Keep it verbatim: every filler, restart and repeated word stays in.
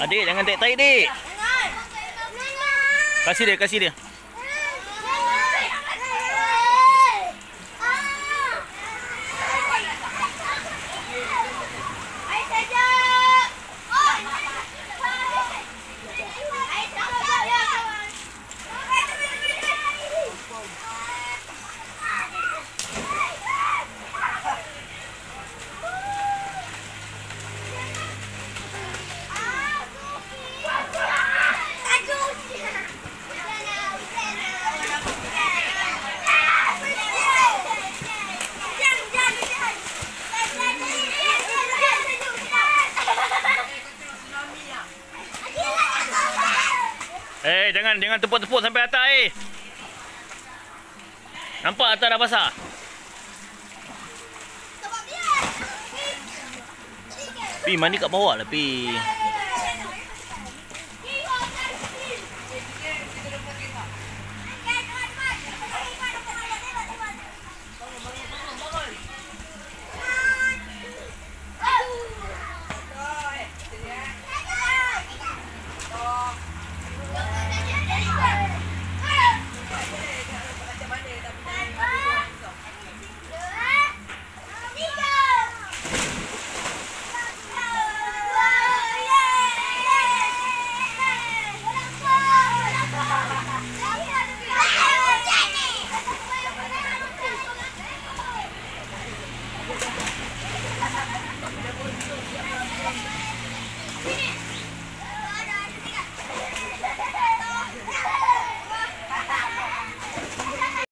Adik, jangan tarik-tarik, dik. Kasih dia, kasih dia. Eh, jangan jangan tepuk-tepuk sampai atas eh. Nampak atas dah basah. Pi, mandi kat bawah lah, Pi.